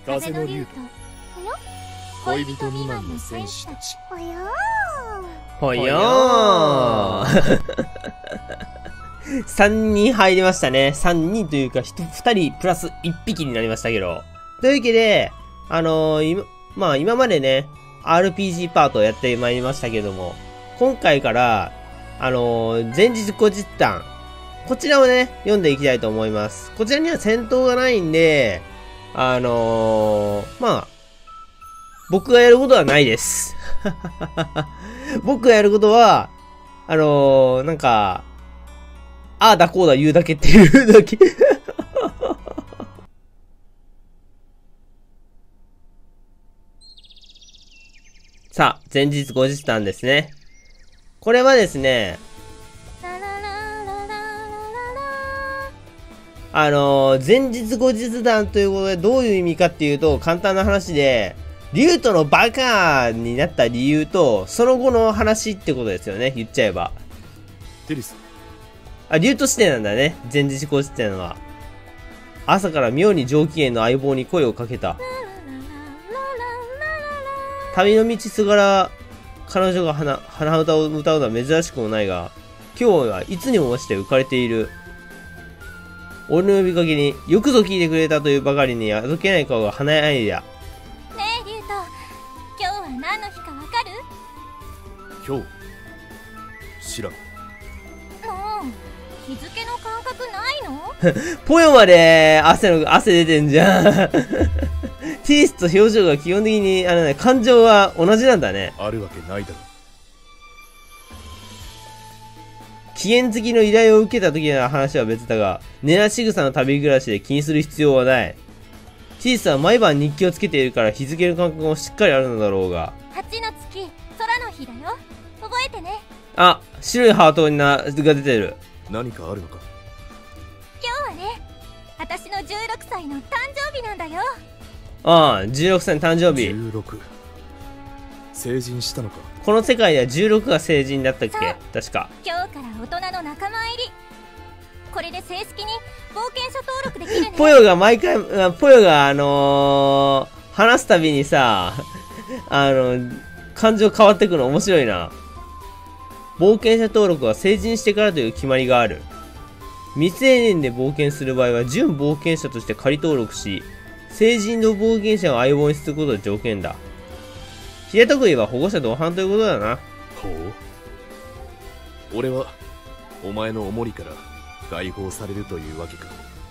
風の竜と恋人未満の戦士たち。 ほよー3人入りましたね。3人というか2人プラス1匹になりましたけど。というわけで、今までね、RPG パートをやってまいりましたけども、今回から、前日後日談、こちらをね、読んでいきたいと思います。こちらには戦闘がないんで、僕がやることはないです。僕がやることは、なんか、ああだこうだ言うだけっていうだけ。さあ、前日後日談ですね。これはですね、前日後日談ということでどういう意味かっていうと、簡単な話で、リュウトのバカになった理由と、その後の話ってことですよね、言っちゃえば。 テリス。 あ、リュウト視点なんだね、前日後日談は。朝から妙に上機嫌の相棒に声をかけた。旅の道すがら、彼女が鼻歌を歌うのは珍しくもないが、今日はいつにも増して浮かれている。俺の呼びかけによくぞ聞いてくれたというばかりにあどけない顔が華やいだ。 ねえ、リュウト、今日は何の日かわかる？ 今日知らん。 もう日付の感覚ないの？ ポヨまで汗出てんじゃん。ティリスと表情が基本的に感情は同じなんだね。 あるわけないだろ。 期限付きの依頼を受けた時の話は別だが、寝なし草の旅暮らしで気にする必要はない。ティリスは毎晩日記をつけているから日付の感覚もしっかりあるのだろうが。 8の月、空の日だよ。覚えてね。 あ、白いハートが出てる。 何かあるのか？ 今日はね、私の16歳の誕生日なんだよ。 ああ、16歳の誕生日。 16。成人したのか？ この世界では16が成人だったっけ？確か。 今日から大人の仲間入り。これで正式に冒険者登録できるね。 ポヨが話すたびにさ、感情変わってくの面白いな。冒険者登録は成人してからという決まりがある。未成年で冒険する場合は準冒険者として仮登録し、成人の冒険者を相棒にすることが条件だ。平たく言えば保護者同伴ということだな。 ほう。俺はお前のおもりから解放されるというわけか。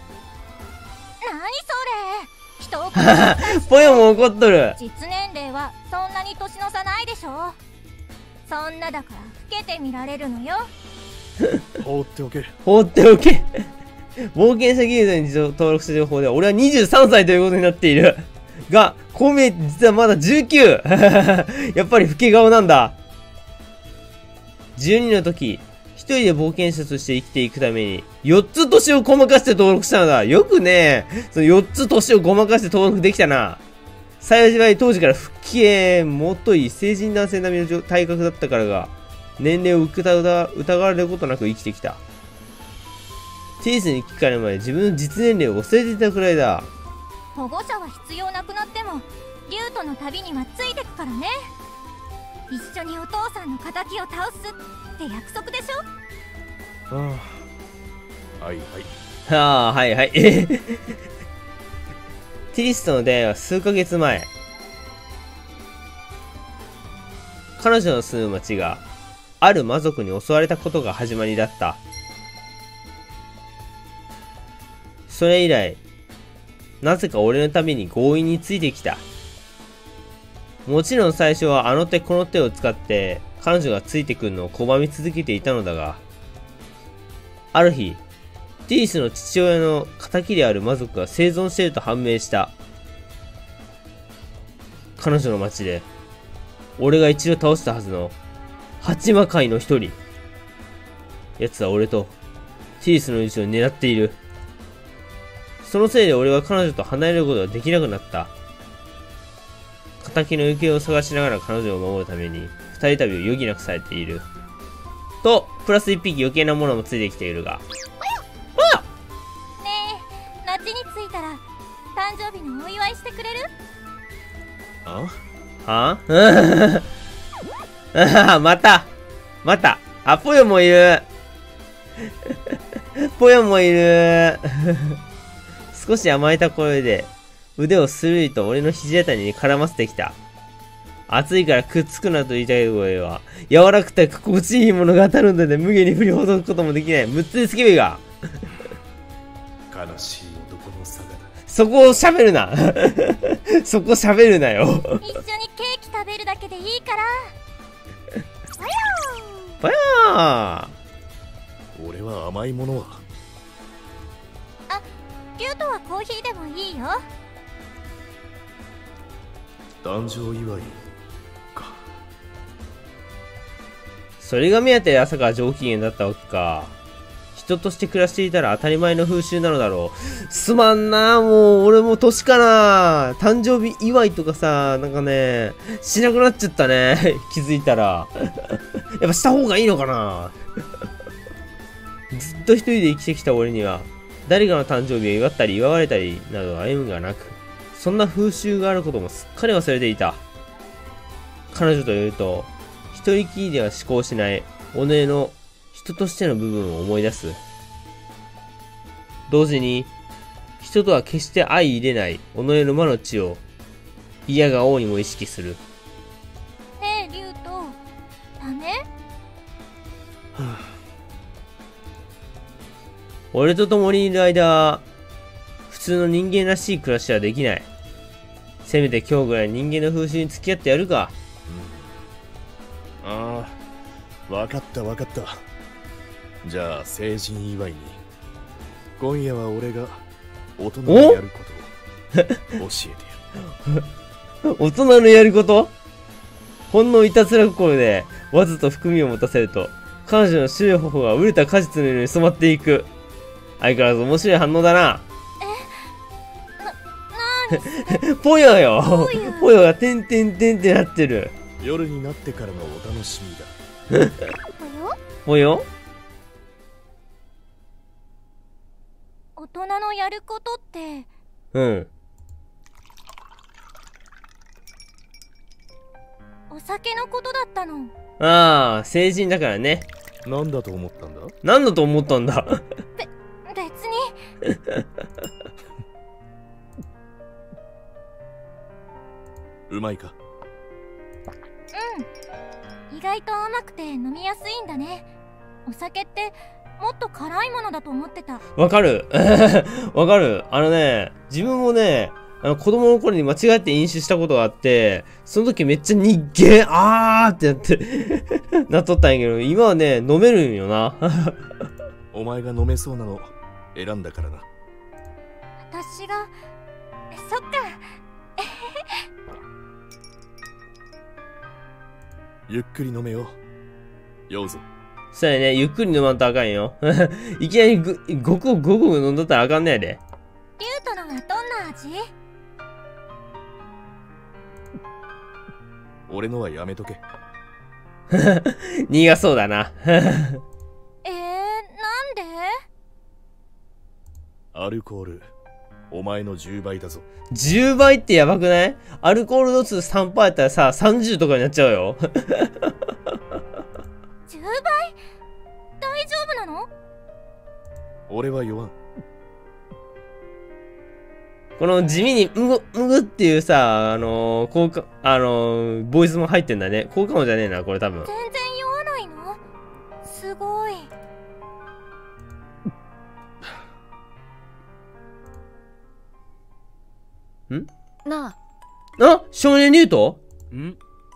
何それ、人を殺すポヨも怒っとる。 実年齢はそんなに年の差ないでしょ。そんなだから老けて見られるのよ。 放っておけ。 放っておけ。冒険者ギルドに登録した情報では俺は23歳ということになっているが、こう見えて実はまだ19。やっぱり老け顔なんだ。12の時、一人で冒険者として生きていくために4つ年をごまかして登録したのだ。よくね、その4つ年をごまかして登録できたな。幸い当時から不敬もとい成人男性並みの体格だったからが、年齢を疑われることなく生きてきた。ティリスに聞かれる前、自分の実年齢を忘れていたくらいだ。 保護者は必要なくなってもリュウトの旅にはついてくからね。一緒にお父さんの仇を倒すって約束でしょ。 はあ、はいはい。 はあ、はいはい。ティリスとの出会いは数ヶ月前。彼女の住む町がある魔族に襲われたことが始まりだった。それ以来、なぜか俺のために強引についてきた。もちろん最初はあの手この手を使って彼女がついてくるのを拒み続けていたのだが、ある日、ティリスの父親の仇である魔族が生存していると判明した。彼女の町で、俺が一度倒したはずの八魔界の一人。奴は俺とティリスの命を狙っている。そのせいで俺は彼女と離れることができなくなった。仇の行方を探しながら彼女を守るために二人旅を余儀なくされている。と、プラス一匹余計なものもついてきているが。 ねえ、町に着いたら誕生日のお祝いしてくれる？ あはまたあ、ぽよもいるぽよもいる少し甘えた声で、腕をスルリと俺の肘あたりに絡ませてきた。熱いからくっつくなと言いたい声は、柔らかくて心地いいものが当たるんだで無限に振りほどくこともできない。6つでスケベが。 悲しい男の差がだ。 そこを喋るなそこ喋るなよ一緒にケーキ食べるだけでいいから。 ぽよー。 俺は甘いものは。 リュウトはコーヒーでもいいよ。 誕生祝いか。 それが目当てで朝から上機嫌だったわけか。人として暮らしていたら当たり前の風習なのだろう。すまんな、もう俺も年かな。誕生日祝いとかさ、なんかね、しなくなっちゃったね。気づいたら。やっぱした方がいいのかな。ずっと一人で生きてきた俺には、誰かの誕生日を祝ったり祝われたりなど歩みがなく、そんな風習があることもすっかり忘れていた。彼女といると、一人きりでは思考しない、己の人としての部分を思い出す。同時に、人とは決して相入れない己の魔の血を、嫌が王にも意識する。 ねえリュウト、ダメ？ 俺と共にいる間、普通の人間らしい暮らしはできない。せめて今日ぐらい人間の風習に付き合ってやるか。 ああ、わかったわかった。じゃあ成人祝いに今夜は俺が大人のやることを教えてやる。 大人のやること？ほんのいたずら心でわざと含みを持たせると、彼女の白い頬が熟れた果実のように染まっていく。相変わらず面白い反応だな。ぽよよ。ぽよがてんてんてんってなってる。 夜になってからのお楽しみだ。 ぽよ？ 大人のやることって、 うん。 お酒のことだったの。 ああ、成人だからね。 なんだと思ったんだ？ なんだと思ったんだ別に。 うまいか？ 意外と甘くて飲みやすいんだね。お酒ってもっと辛いものだと思ってた。 わかるわかる。自分もね、子供の頃に間違って飲酒したことがあって、その時めっちゃにっげーあーってなってなっとったんやけど、今はね、飲めるんよな。 お前が飲めそうなの選んだからな。 私が、そっか。 ゆっくり飲めよ。ようぞ。 そうやね、ゆっくり飲まんとあかんよ。いきなりごくごく飲んだったらあかんねやで。 リュウトのはどんな味？ 俺のはやめとけ。 苦そうだな。 なんで？ アルコール、お前の10倍だぞ。 10倍ってやばくない？アルコール度数 3% やったらさ、30とかになっちゃうよ。 10倍？大丈夫なの？ 俺は酔わん。 この地味にむぐっていうさ、効果、ボイスも入ってんだね。効果音じゃねえな、これ多分。 全然酔わないの？すごい。 ん？ なあ、少年リュウト？ ん？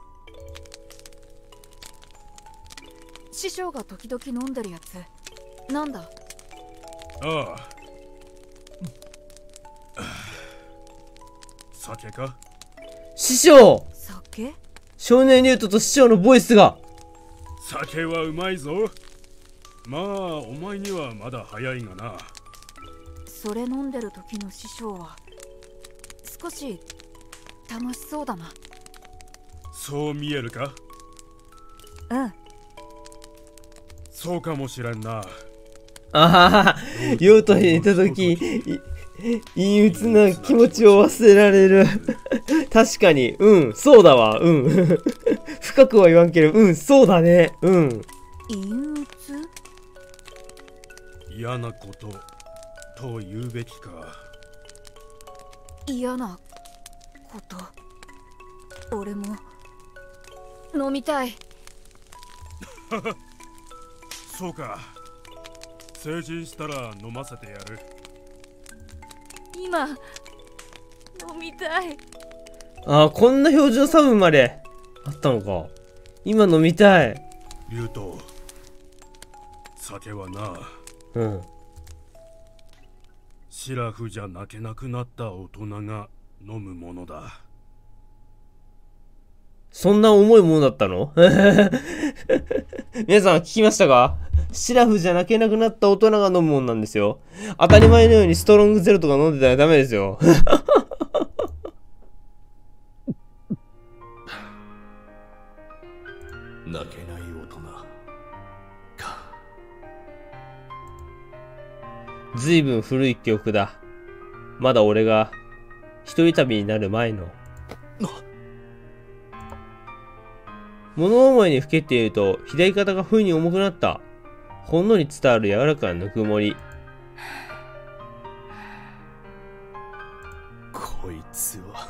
師匠が時々飲んでるやつなんだ？ ああ。酒か？ 師匠！ 酒？ 少年リュウトと師匠のボイスが。 酒はうまいぞ。まあお前にはまだ早いがな。 それ飲んでる時の師匠は少し楽しそうだな。 そう見えるか？ うん。 そうかもしれんな。 あはは、リュウトにいた時、 陰鬱な気持ちを忘れられる。確かに、うん、そうだわ、うん。深くは言わんけど、うん、そうだね、うん。 陰鬱？ 嫌なことと言うべきか。 嫌なこと俺も飲みたい。 そうか。成人したら飲ませてやる。 今飲みたい。 あー、こんな標準差分まであったのか。今飲みたい。 リュウト、酒はな、 うん。 シラフじゃ泣けなくなった大人が飲むものだ。 そんな重いものだったの？皆さん聞きましたか？シラフじゃ泣けなくなった大人が飲むもんなんですよ。当たり前のようにストロングゼロとか飲んでたらダメですよ。 泣けない大人か。 ずいぶん古い記憶だ。まだ俺が一人旅になる前の。物思いにふけっていると左肩が不意に重くなった。ほんのり伝わる柔らかなぬくもり。 こいつは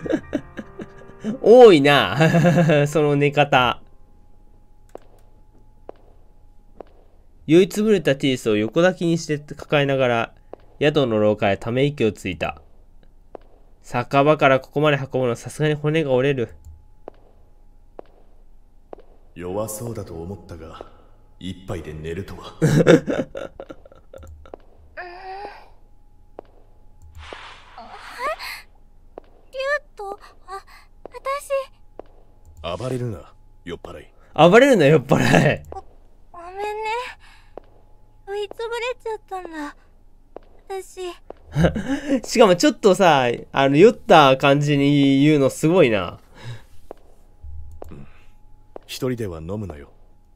多いな。その寝方。酔いつぶれたティースを横抱きにして抱えながら宿の廊下へため息をついた。酒場からここまで運ぶのはさすがに骨が折れる。 弱そうだと思ったが一杯で寝るとは。 リュウト、私。 暴れるな酔っ払い。 暴れるな酔っ払い。 ごめんね。酔いつぶれちゃったんだ。私。 しかもちょっとさ、酔った感じに言うのすごいな。 一人では飲むなよ。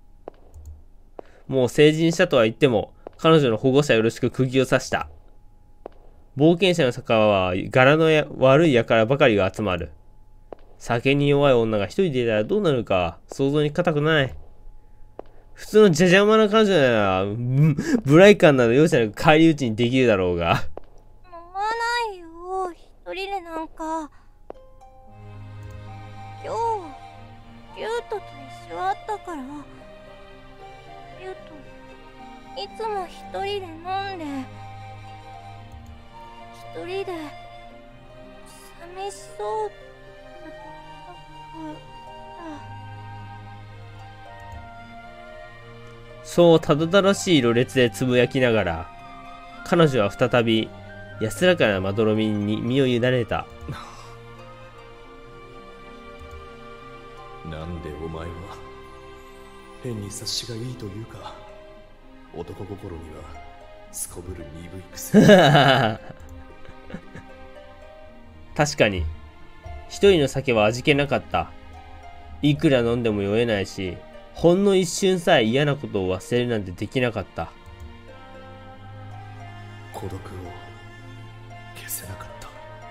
もう成人したとは言っても、彼女の保護者よろしく釘を刺した。冒険者の酒場は柄の悪い輩ばかりが集まる。酒に弱い女が一人でいたらどうなるか想像に難くない。普通のじゃじゃ馬な彼女なら、ブライ感など容赦なく返り討ちにできるだろうが。 飲まないよ、一人でなんか。今日リュウトと一緒だったから。リュウトいつも一人で飲んで一人で寂しそうだったから。 そうたどたどしいろれつでつぶやきながら、彼女は再び安らかなまどろみに身を委ねた。 なんでお前は変に察しがいいというか、男心にはすこぶる鈍いくせ。 確かに一人の酒は味気なかった。いくら飲んでも酔えないし、ほんの一瞬さえ嫌なことを忘れるなんてできなかった。 孤独を消せなかった。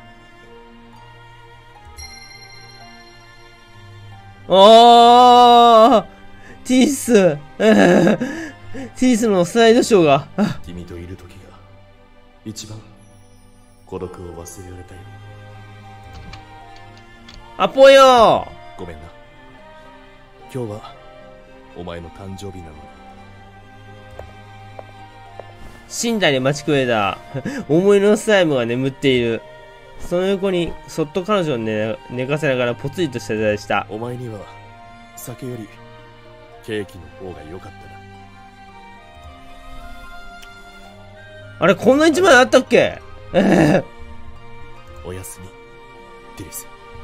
あー、ティース、ティースのスライドショーが。 君といる時が一番孤独を忘れられたよ。 アポよ。 ごめんな。今日はお前の誕生日なのに。 寝台で待ちくれた思いのスライムが眠っている。その横にそっと彼女を寝かせながらぽつりと謝罪した。 お前には酒よりケーキの方が良かったな。 あれ、こんな一枚あったっけ？ おやすみ、ティリス。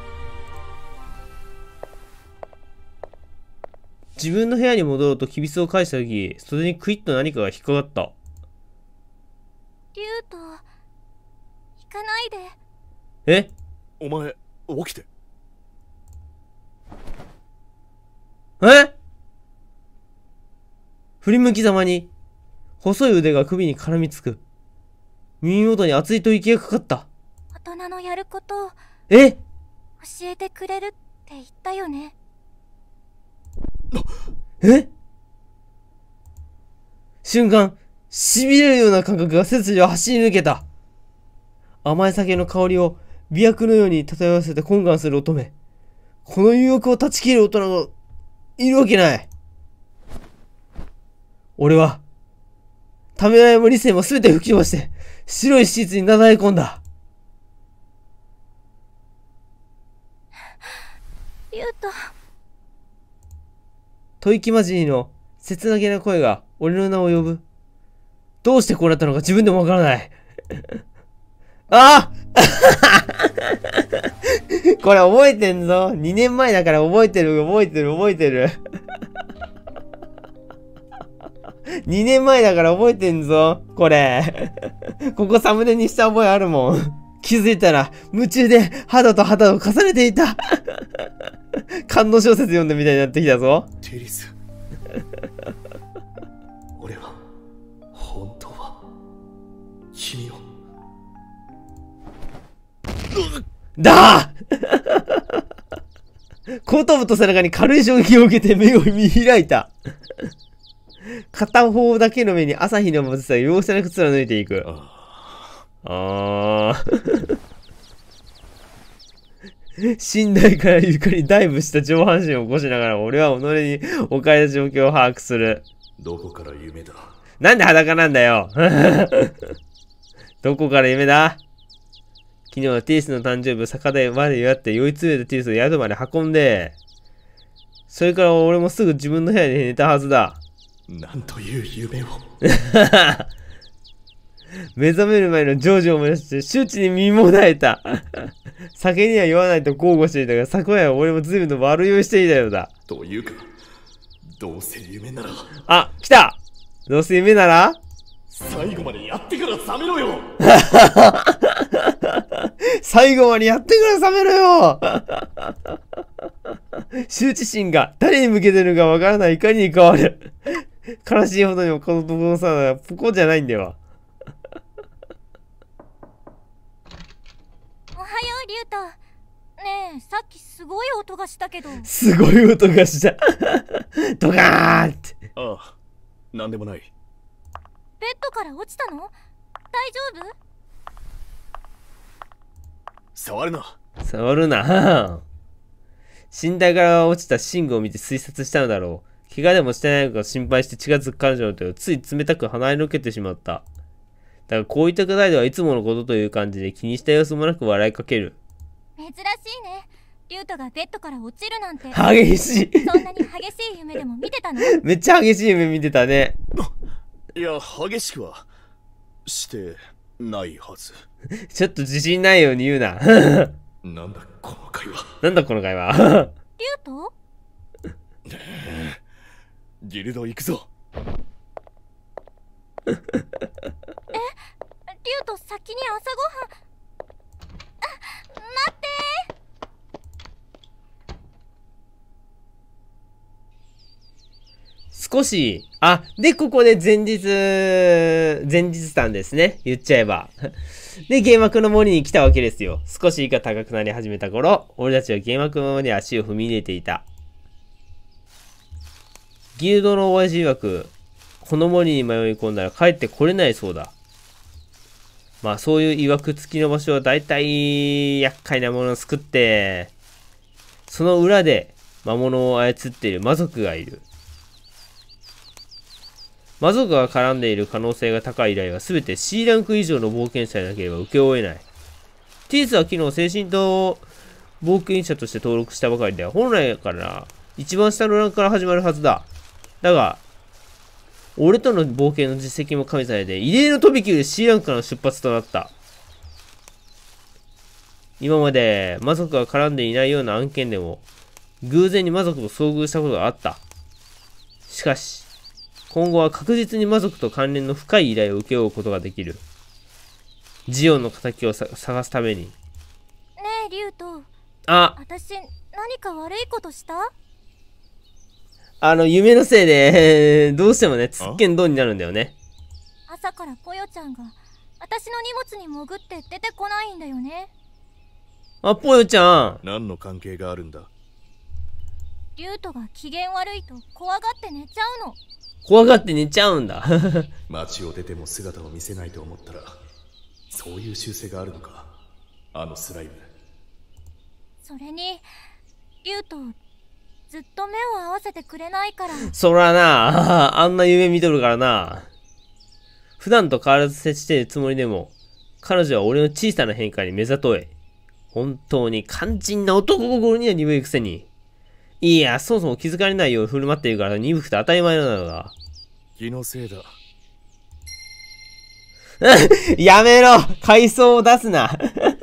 自分の部屋に戻ろうときびすを返したとき、袖にクイッと何かが引っかかった。 リュウト、行かないで。 え？ お前、起きて。 え？振り向きざまに、細い腕が首に絡みつく。 耳元に熱い吐息がかかった。 大人のやることをえ？ 教えてくれるって言ったよね。 え？瞬間、痺れるような感覚が背筋を走り抜けた。甘い酒の香りを美薬のように漂わせて懇願する乙女。この誘惑を断ち切る大人がいるわけない。俺は、ためらいも理性も全て吹き飛ばして、白いシーツになだれ込んだ。 リュウト。 吐息混じりの切なげな声が俺の名を呼ぶ。どうしてこうなったのか自分でもわからない。あこれ覚えてんぞ。2年前だから覚えてる。2年前だから覚えてんぞ。これ。ここサムネにした覚えあるもん。気づいたら夢中で肌と肌を重ねていた。感動小説読んだみたいになってきたぞ。 テリス。俺は本当は君をだ後頭部と背中に軽い衝撃を受けて目を見開いた。片方だけの目に朝日のまぶしさが容赦なく貫いていく。寝台から床にダイブした上半身を起こしながら俺は己に置かれた状況を把握する。 どこから夢だ。 なんで裸なんだよ。どこから夢だ。昨日はティースの誕生日を坂でまで祝って酔い詰めたティースを宿まで運んで、それから俺もすぐ自分の部屋で寝たはずだ。 なんという夢を。 目覚める前のジョージを思い出して周知に身もだえた。酒には酔わないと豪語していたが、昨夜は俺も随分と悪酔いしていたようだ。 というか、どうせ夢なら。 あ、来た。どうせ夢なら最後までやってから覚めろよ。 最後までやってから覚めろよ。羞恥心が誰に向けてるかわからない怒りに変わる。悲しいほどにもこの僕のさ、ポコじゃないんだよ。 おはよう、リュウト。ねえ、さっきすごい音がしたけど。 すごい音がした。ドカーンって。 ああ、なんでもない。 ベッドから落ちたの？大丈夫？ 触るな。 触るな。寝台から落ちた寝具を見て推察したのだろう。怪我でもしてないのか心配して近づく彼女の手をつい冷たく離れ抜けてしまった。だがこういった態度はいつものことという感じで気にした様子もなく笑いかける。 珍しいね。リュウトがベッドから落ちるなんて。 激しい。 そんなに激しい夢でも見てたの？ めっちゃ激しい夢見てたね。 いや、激しくはしてないはず。 ちょっと自信ないように言うな。 なんだこの会話。 なんだこの会話。 リュウト？ ギルド行くぞ。 リュウト先に朝ごはん。待って。 少し、で、ここで前日談ですね。言っちゃえば。で、幻幕の森に来たわけですよ。少しが高くなり始めた頃、俺たちは幻幕の森に足を踏み入れていた。ギルドの親父曰く、この森に迷い込んだら帰ってこれないそうだ。まあそういう曰く付きの場所は大体厄介なものを作って、その裏で魔物を操っている魔族がいる。魔族が絡んでいる可能性が高い依頼は全て C ランク以上の冒険者でなければ請け負えない。ティースは昨日精神と冒険者として登録したばかりで、本来から一番下のランクから始まるはずだ。だが、俺との冒険の実績も加味されて、異例の飛び級で C ランクからの出発となった。今まで魔族が絡んでいないような案件でも、偶然に魔族と遭遇したことがあった。しかし、今後は確実に魔族と関連の深い依頼を請け負うことができる。ジオンの仇を探すために。 ねえ、リュウト。私、何か悪いことした？ 夢のせいで、どうしてもね、つっけんどんになるんだよね。 朝からコヨちゃんが私の荷物に潜って出てこないんだよね。 あ、ぽよちゃん。 何の関係があるんだ？ リュウトが機嫌悪いと怖がって寝ちゃうの。 怖がって寝ちゃうんだ。 街を出ても姿を見せないと思ったら、そういう習性があるのか、あのスライム。 それにリュウトずっと目を合わせてくれないから。 そらな、あんな夢見とるからな。普段と変わらず接しているつもりでも、彼女は俺の小さな変化に目ざとい。本当に肝心な男心には鈍いくせに。いや、そもそも気づかれないように振る舞っているから鈍くて当たり前なのだ。 気のせいだ。 やめろ、階層を出すな。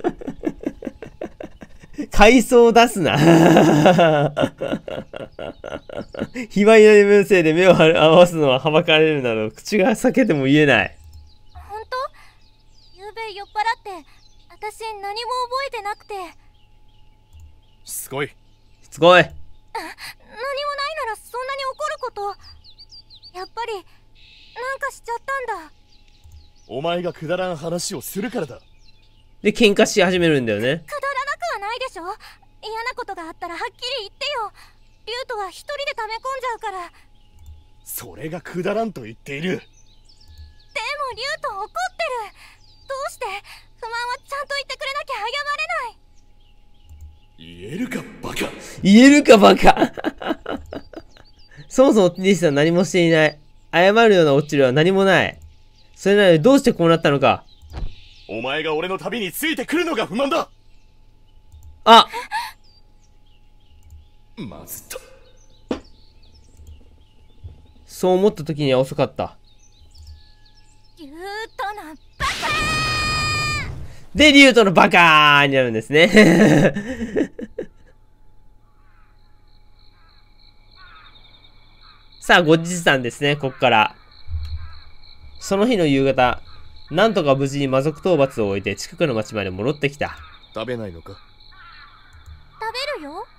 階層を出すな。卑猥な夢のせいで目を合わすのははばかれるなど口が裂けても言えない。 本当？ゆうべ酔っ払って私何も覚えてなくて。 しつこい。 すごい。 何もないならそんなに怒ること。やっぱりなんかしちゃったんだ。 お前がくだらん話をするからだ。 で、喧嘩し始めるんだよね。 くだらなくはないでしょ。嫌なことがあったらはっきり言ってよ。リュウトは一人で溜め込んじゃうから。 それがくだらんと言っている。 でもリュウト怒ってる。どうして不満はちゃんと言ってくれなきゃ謝れない。 言えるかバカ。 言えるかバカ。そもそもテニスは何もしていない。謝るような落ちるは何もない。それなのにどうしてこうなったのか。 お前が俺の旅についてくるのが不満だ。 あ、 まずった。 そう思った時には遅かった。 リュウトのバカで、リュウトのバカーになるんですね。さあ、後日談ですね、こっから。その日の夕方、なんとか無事に魔族討伐を終えて近くの町まで戻ってきた。 食べないのか？ 食べるよ。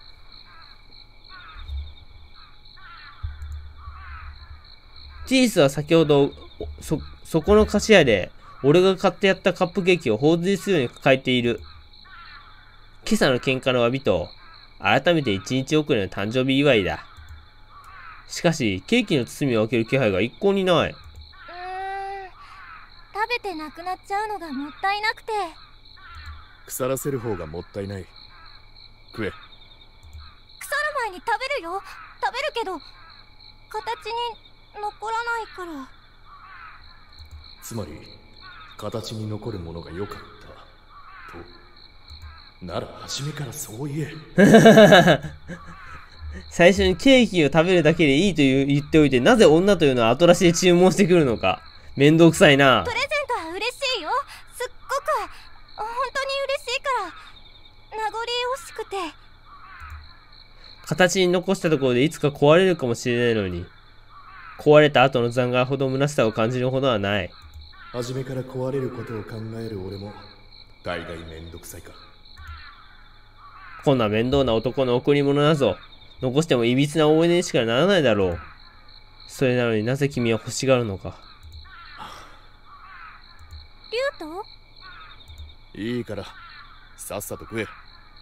ティースは先ほど、そこの菓子屋で、俺が買ってやったカップケーキを放水するように抱えている。今朝の喧嘩の詫びと、改めて一日遅れの誕生日祝いだ。しかし、ケーキの包みを開ける気配が一向にない。 食べてなくなっちゃうのがもったいなくて。 腐らせる方がもったいない。食え。 腐る前に食べるよ。食べるけど形に残らないから。 つまり形に残るものが良かったとなら初めからそう言え。 最初にケーキを食べるだけでいいと言っておいて、なぜ女というのは後出しで注文してくるのか。めんどくさいな。 プレゼントは嬉しいよ。すっごく本当に嬉しいから名残惜しくて。 形に残したところでいつか壊れるかもしれないのに、壊れた後の残骸ほど虚しさを感じるほどはない。 初めから壊れることを考える俺も大概めんどくさいか。 こんな面倒な男の贈り物なぞ、残してもいびつな思い出にしかならないだろう。それなのになぜ君は欲しがるのか。 リュウト？ いいからさっさと食え。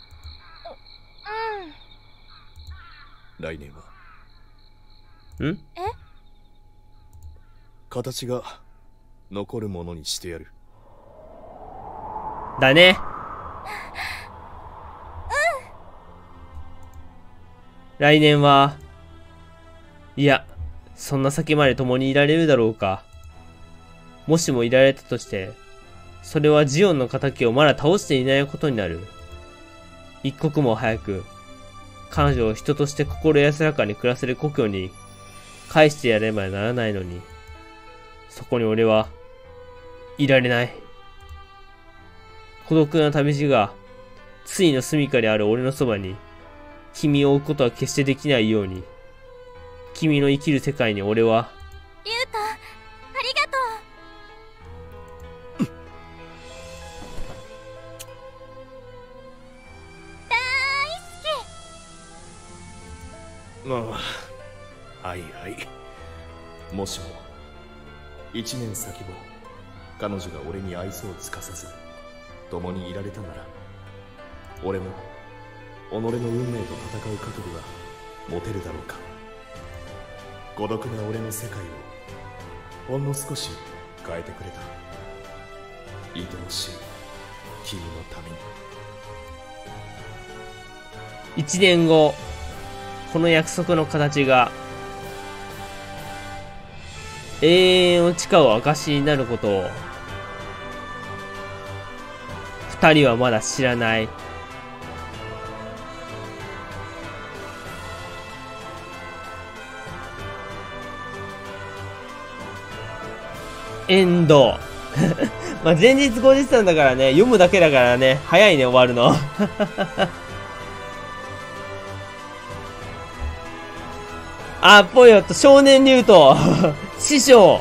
来年は形が残るものにしてやる。 だね。来年は、いや、そんな先まで共にいられるだろうか。もしもいられたとして、それはジオンの仇をまだ倒していないことになる。一刻も早く、彼女を人として心安らかに暮らせる故郷に返してやればならないのに、そこに俺はいられない。孤独な旅路が、ついの住処である俺のそばに、君を置くことは決してできないように、君の生きる世界に俺は、 リュウト、ありがとう。大好き。 はいはい。もしも1年先も彼女が俺に愛想をつかさず共にいられたなら、俺も己の運命と戦う覚悟が持てるだろうか。孤独な俺の世界をほんの少し変えてくれた。愛おしい君のために。 1年後、この約束の形が永遠を誓う証になることを2人はまだ知らない。エンド。まあ前日後日談だからね、読むだけだからね、早いね、終わるの。あ、ぽよと少年竜と、師匠。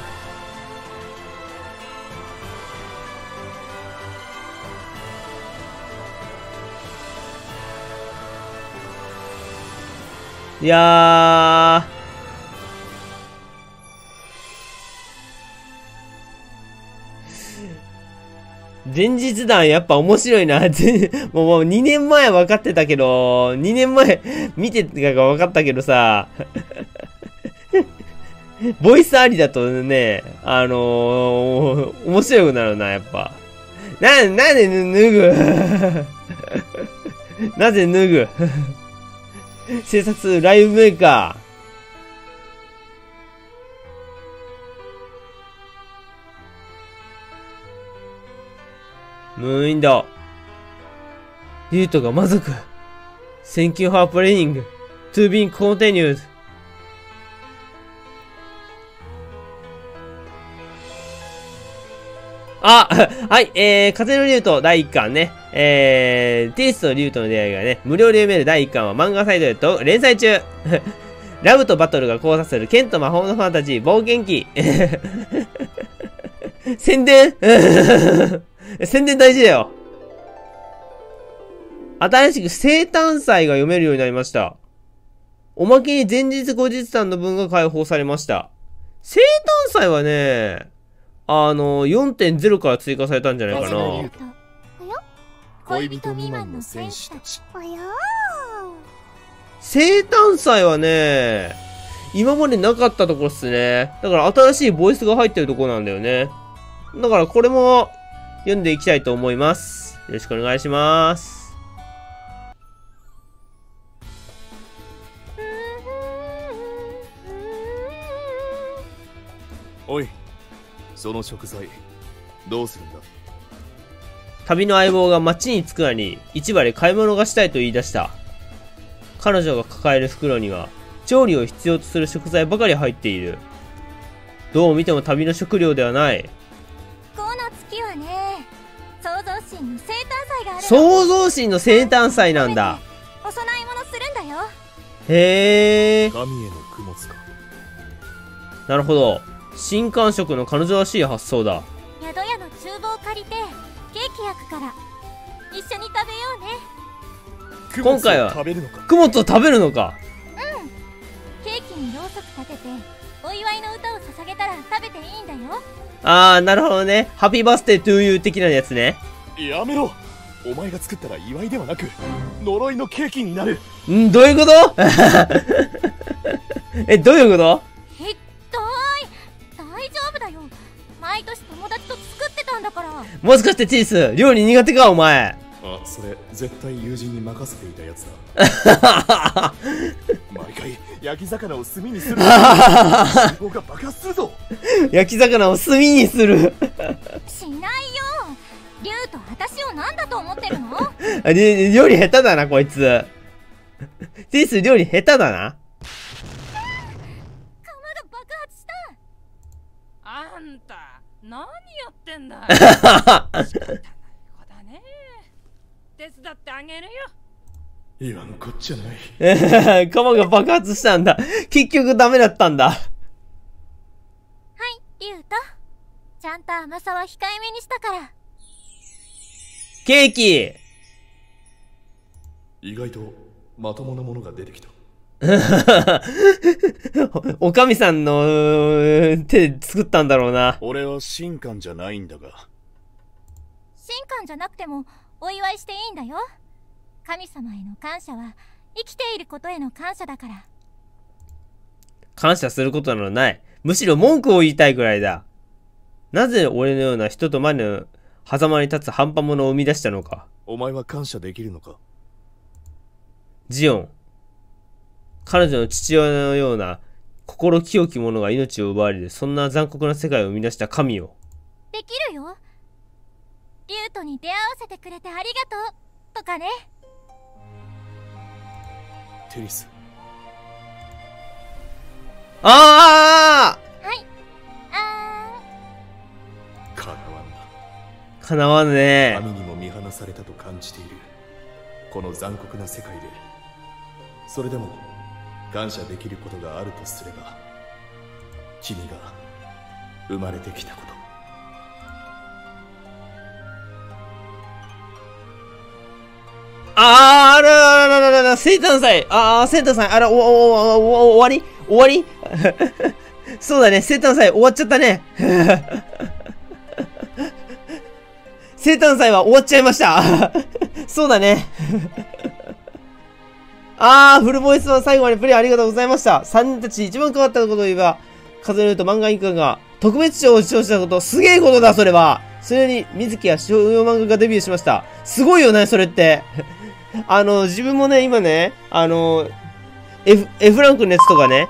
いやー。前日談やっぱ面白いな。もう2年前分かってたけど、2年前見てたか分かったけどさ、ボイスありだとね、面白くなるな、やっぱ。なんで脱ぐなぜ脱ぐ制作ライブメーカー。ムーンウィンドウ。リュウトが魔族。Thank you for playing. To be continued. あ、はい、風のリュウト第1巻ね。ティースとリュウトの出会いがね、無料で読める第1巻は漫画サイトでと連載中。ラブとバトルが交差する剣と魔法のファンタジー冒険記。宣伝宣伝大事だよ。新しく生誕祭が読めるようになりました。おまけに前日後日談の分が解放されました。生誕祭はね、4.0 から追加されたんじゃないかな。 恋人未満の戦士たち。 生誕祭はね、今までなかったところっすね。だから新しいボイスが入ってるところなんだよね。だからこれも読んでいきたいと思います。よろしくお願いします。 おい、その食材どうするんだ。 旅の相棒が町に着くなり市場で買い物がしたいと言い出した。彼女が抱える袋には調理を必要とする食材ばかり入っている。どう見ても旅の食料ではない。 この月はね、創造神の生誕祭がある。 創造神の生誕祭なんだ。 お供え物するんだよ。 へえ。 神への供物か。 なるほど。新感触の彼女らしい発想だ。 宿屋の厨房を借りてケーキ焼くから一緒に食べようね。 今回は食べるのか。 供物を食べるのか。 ケーキにろうそく立ててお祝いの歌を捧げたら食べていいんだよ。 あー、なるほどね。ハッピーバースデートゥーユー的なやつね。 やめろ。お前が作ったら祝いではなく呪いのケーキになる。 ん、どういうことえ、どういうこと？ ひっどい。大丈夫だよ。毎年友達と作ってたんだから。 もしかしてチース、料理苦手かお前。 あ、それ絶対友人に任せていたやつだ。毎回焼き魚を炭にする。脂肪が爆発するぞ。 焼き魚を炭にする。 しないよ。リュウと私を何だと思ってるの？ 料理下手だなこいつ。チース料理下手だな。 釜が爆発した。 あんた何やってんだ。仕方ない子だね。手伝ってあげるよ。 言わんこっちゃない。 釜が爆発したんだ。結局ダメだったんだ。 はい、リュウとちゃんと甘さは控えめにしたから。 ケーキ。 意外とまともなものが出てきた。 おかみさんの手で作ったんだろうな。 俺は神官じゃないんだが。 神官じゃなくてもお祝いしていいんだよ。神様への感謝は生きていることへの感謝だから。 感謝することなどない。むしろ文句を言いたいぐらいだ。なぜ俺のような人と魔の狭間に立つ半端者を生み出したのか。 お前は感謝できるのか？ ジオン。彼女の父親のような心清き者が命を奪われる、そんな残酷な世界を生み出した神よ。 できるよ。リュウトに出会わせてくれてありがとうとかね。 テリス。 ああ、 はい。 かなわんな。 かなわんね。 神にも見放されたと感じているこの残酷な世界で、それでも感謝できることがあるとすれば、君が生まれてきたこと。 あら、生誕祭。生誕祭。終わりそうだね、生誕祭終わっちゃったね。生誕祭は終わっちゃいました。そうだね。フルボイスの最後までプレイありがとうございました。3人たち一番変わったことを言えば、数えると漫画一家が特別賞を受賞したこと、すげえことだ、それは。それに、水木や商用漫画がデビューしました。すごいよね、それって。自分もね、今ね、F ランクのやつとかね、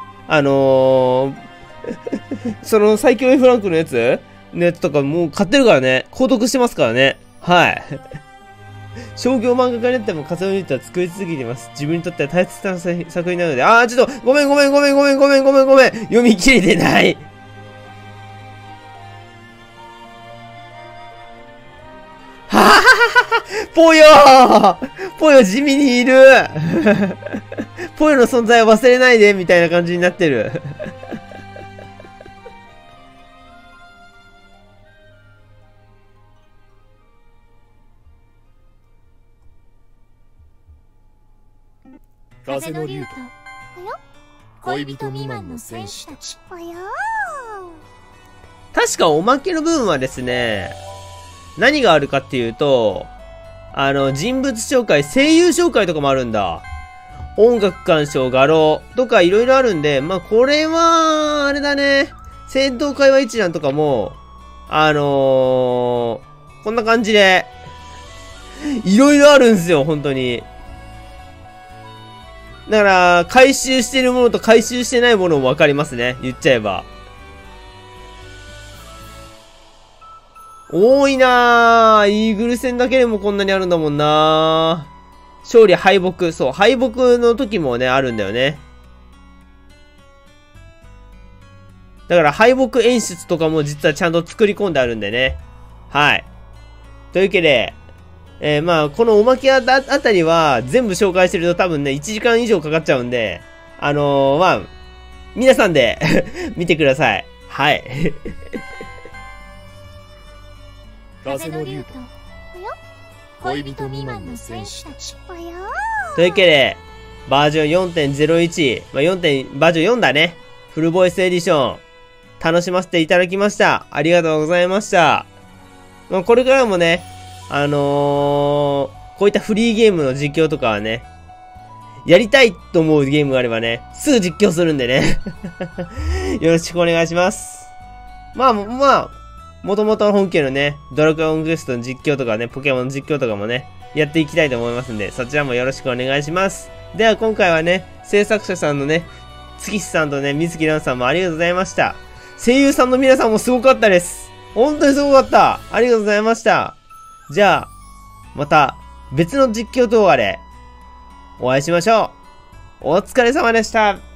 その最強 F ランクのやつとかもう買ってるからね、購読してますからね。はい。商業漫画家になっても活動ユニットは作り続けています。自分にとっては大切な作品なので、ちょっと、ごめん。読み切れてない。ポヨ地味にいる。ポヨの存在を忘れないで、みたいな感じになってる。 風の竜と恋人未満の戦士たち。 確かおまけの部分はですね、何があるかっていうと、人物紹介、声優紹介とかもあるんだ。音楽鑑賞、画廊とかいろいろあるんで、まあ、これは、あれだね。戦闘会話一覧とかも、こんな感じで、いろいろあるんですよ、本当に。だから、回収してるものと回収してないものもわかりますね。言っちゃえば。多いなぁ。イーグル戦だけでもこんなにあるんだもんなぁ。勝利敗北。そう、敗北の時もね、あるんだよね。だから敗北演出とかも実はちゃんと作り込んであるんでね。はい。というわけで、まあ、このおまけあたりは全部紹介してると多分ね、1時間以上かかっちゃうんで、まあ、皆さんで見てください。はい。 風の竜と恋人未満の戦士たち。 というわけで、バージョン 4.01、まあ、バージョン4だね。フルボイスエディション、楽しませていただきました。ありがとうございました。まあ、これからもね、こういったフリーゲームの実況とかはね、やりたいと思うゲームがあればね、すぐ実況するんでね。よろしくお願いします。まあ、もともと本家のね、ドラゴンクエストの実況とかね、ポケモンの実況とかもね、やっていきたいと思いますんで、そちらもよろしくお願いします。では今回はね、制作者さんのね、月さんとね、水木蘭さんもありがとうございました。声優さんの皆さんもすごかったです。本当にすごかった。ありがとうございました。じゃあ、また別の実況動画でお会いしましょう。お疲れ様でした。